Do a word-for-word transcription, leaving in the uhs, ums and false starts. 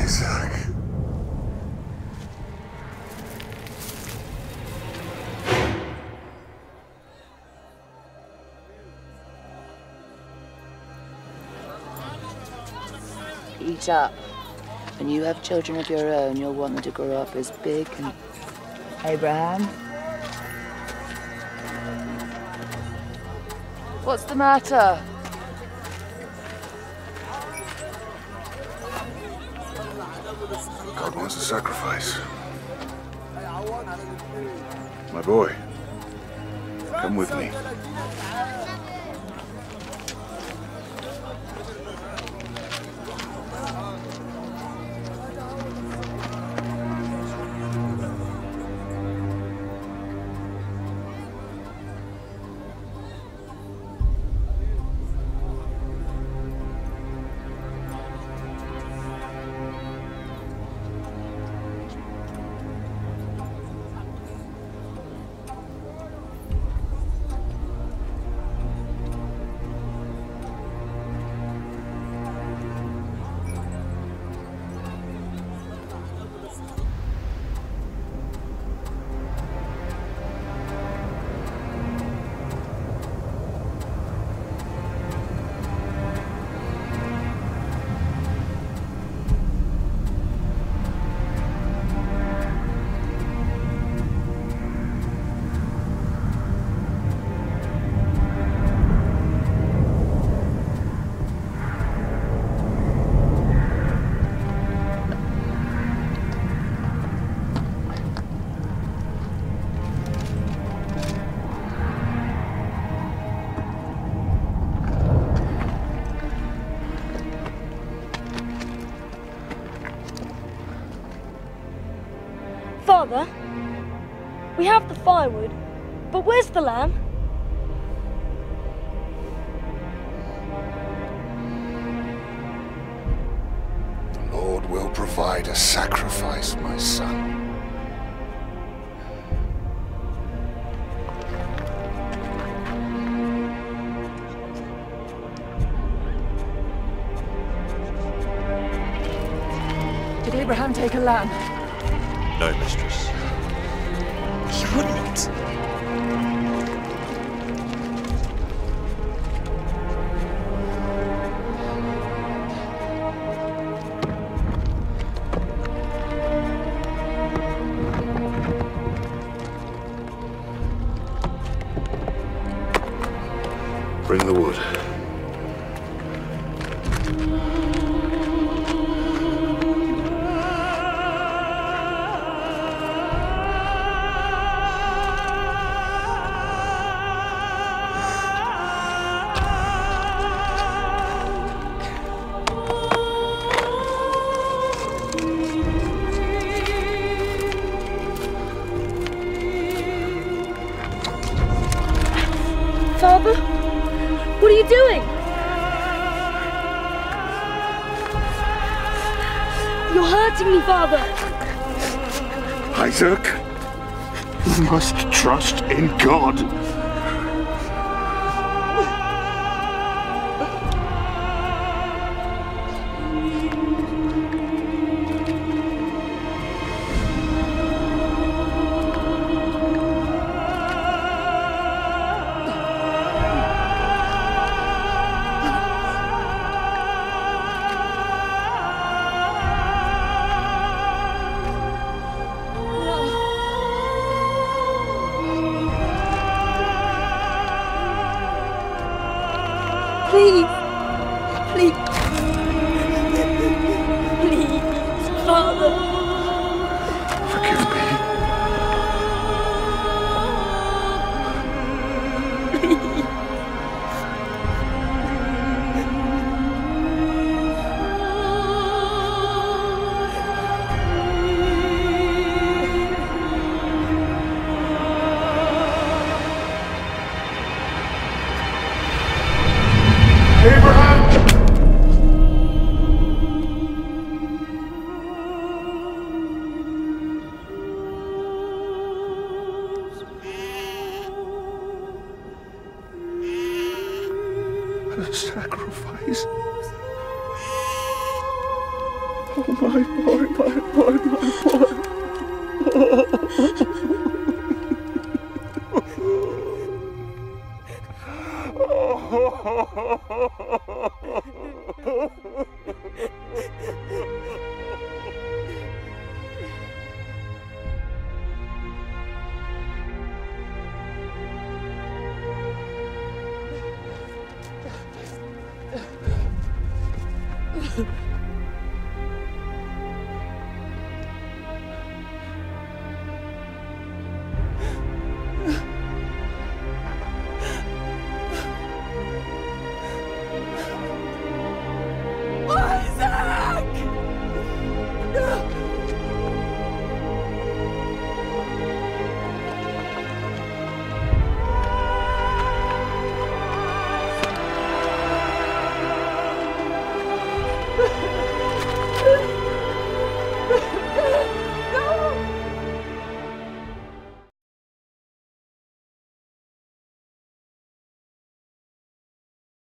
Isaac. Eat up. When you have children of your own, you'll want them to grow up as big and... Abraham? What's the matter? God wants a sacrifice. My boy, come with me. Father, we have the firewood, but where's the lamb? The Lord will provide a sacrifice, my son. Did Abraham take a lamb? No, mistress. He wouldn't. Bring the wood. Father, what are you doing? You're hurting me, Father. Isaac, you must trust in God. Please, please, please, Father. Forgive me. Abraham! A sacrifice? Oh my My boy, my boy, my boy.